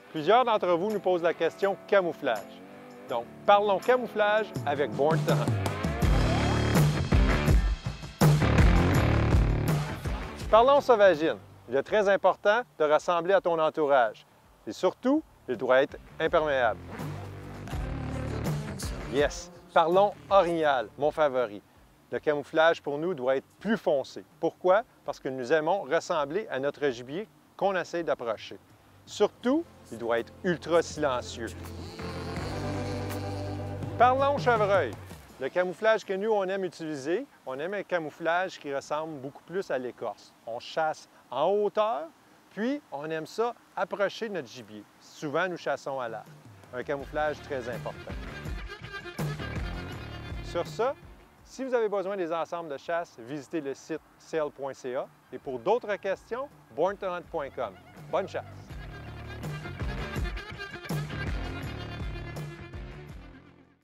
Plusieurs d'entre vous nous posent la question camouflage. Donc, parlons camouflage avec Born to Hunt. Parlons sauvagine. Il est très important de ressembler à ton entourage. Et surtout, il doit être imperméable. Yes! Parlons orignal, mon favori. Le camouflage pour nous doit être plus foncé. Pourquoi? Parce que nous aimons ressembler à notre gibier qu'on essaie d'approcher. Surtout, il doit être ultra silencieux. Parlons chevreuil. Le camouflage que nous, on aime utiliser, on aime un camouflage qui ressemble beaucoup plus à l'écorce. On chasse en hauteur, puis on aime ça approcher notre gibier. Souvent, nous chassons à l'arc. Un camouflage très important. Sur ça, si vous avez besoin des ensembles de chasse, visitez le site sale.ca et pour d'autres questions, borntohunt.com. Bonne chasse!